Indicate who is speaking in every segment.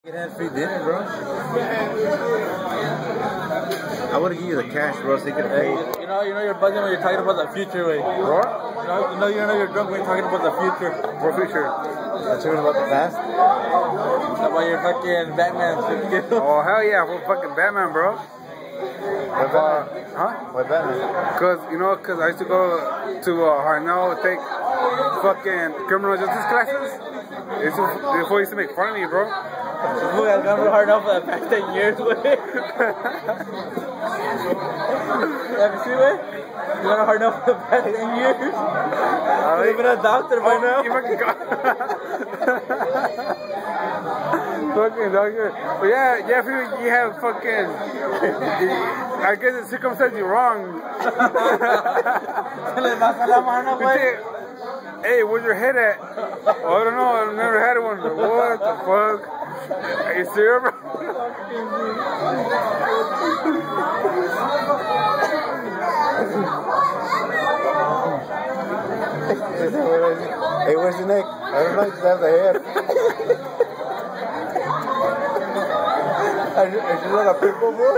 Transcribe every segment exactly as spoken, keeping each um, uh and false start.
Speaker 1: It has free dinner, bro. I would give you the cash, bro, so you could pay.
Speaker 2: You know, you know you're buzzing when you're talking about the future, way.
Speaker 1: What?
Speaker 2: You know, you know, you know you're drunk when you're talking about the future.
Speaker 1: What future? That's talking about the past?
Speaker 2: About your fucking Batman.
Speaker 3: Oh, hell yeah, for fucking Batman, bro.
Speaker 1: What Batman?
Speaker 3: Uh, huh?
Speaker 1: What Batman?
Speaker 3: Cause, you know, cause I used to go to uh, Harnell, take fucking criminal justice classes. It's before used to make fun of me, bro.
Speaker 2: Look, I've gone hard enough for the past ten years, way. Have you seen it? You've gone hard enough for the past ten years. Uh, You've been a doctor by
Speaker 3: oh,
Speaker 2: now.
Speaker 3: You fucking got fucking doctor. But yeah, yeah, if you, you have fucking, I guess the circumstance you wrong. Hey, where's your head at? Oh, I don't know, I've never had one. What the fuck? Are you serious, bro?
Speaker 1: Hey, where's your neck? I don't know, just have the head. Is this like a pimple, bro?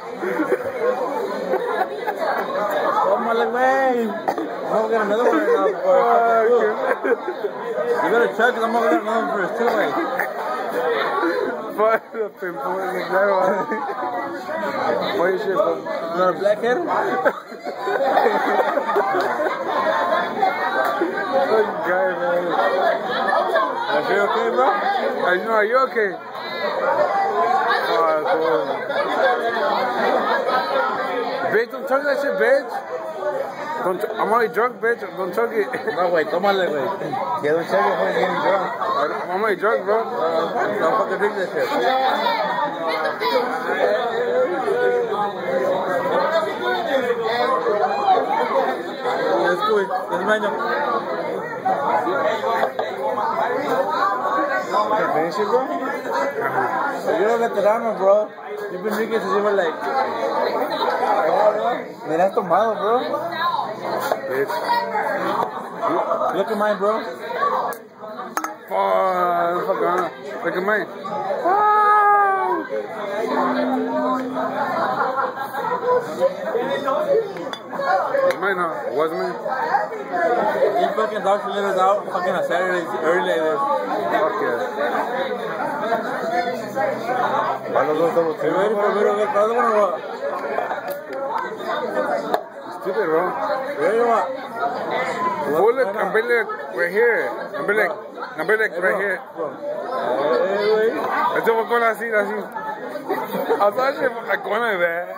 Speaker 2: Oh my leg, man. I'm gonna get another one right now before you gotta check because I'm gonna get another one for his two way.
Speaker 3: Fuck the pimple in the glass. What is shit, bro?
Speaker 2: You got a black head?
Speaker 3: Fucking guy, man.
Speaker 2: Are you okay, bro?
Speaker 3: Are you, are you okay? Oh, cool. Bitch, don't chug that shit, bitch. Don't ch I'm already drunk, bitch. Don't chug it.
Speaker 2: No, wait, tómale, güey.
Speaker 1: Yeah, don't check it before you get drunk.
Speaker 3: I'm already drunk, bro.
Speaker 2: Uh, don't fucking drink that shit. Let's go, güey. Let's baño.
Speaker 1: Can I finish it, bro?
Speaker 2: So you're a veterano, bro. You've been drinking since you were like...
Speaker 1: Me la has tomado, bro.
Speaker 3: Bitch.
Speaker 2: Look at mine, bro.
Speaker 3: Fuck, fuck on. Look at mine. Mine, huh? It wasn't mine.
Speaker 2: You fucking doctor let us out fucking on Saturdays early like this.
Speaker 3: Fuck yeah.
Speaker 1: Why don't go double
Speaker 2: You ready for a little bit further one or what?
Speaker 3: Stupid, bro.
Speaker 2: Ready or what?
Speaker 3: Oh, look, I'm like right here. I'm like, I'm like right here.
Speaker 2: Hey, güey.
Speaker 3: Esto fue con así, así. I thought you were going like that.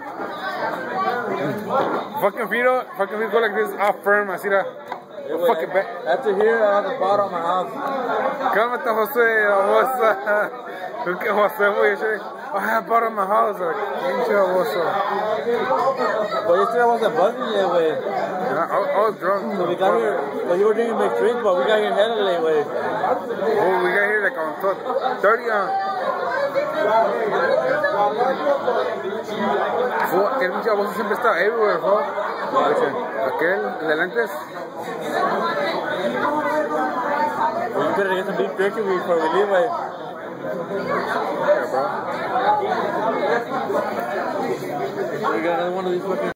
Speaker 3: Fucking feet, fucking feet go like this, all firm, así da. Fucking back.
Speaker 2: After here, I have the bottom of my house.
Speaker 3: Cálmate, José, babosa. ¿Tú qué, José, güey? I have bottom of my house, like, pinche babosa.
Speaker 2: But yesterday I wasn't buzzing yet, güey.
Speaker 3: I, I was drunk.
Speaker 2: So we got here, but you were drinking mixed drink, but we got here hella late, güey.
Speaker 3: Oh, we got here like on thirty, uh. Fue, que el pinche babosa siempre está everywhere, fue. Aquel, el de lentes.
Speaker 2: Well, you better get some beef jerky before we leave, güey.
Speaker 3: Yeah, bro.
Speaker 2: We got another one of these fucking...